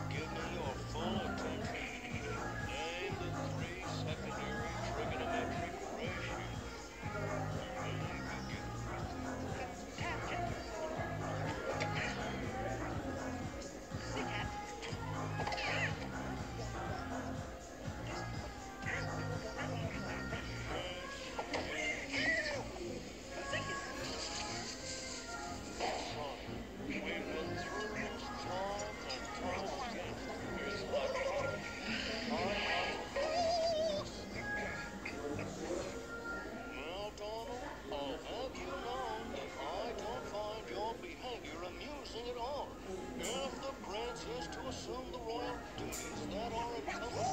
give me your full attention. Name the three secondary trigonometric ratios. Son, we've been through this time and time again. It's like now, Donald, I'll have you know that I don't find your behavior amusing at all. If the prince is to assume the royal duties that are incumbent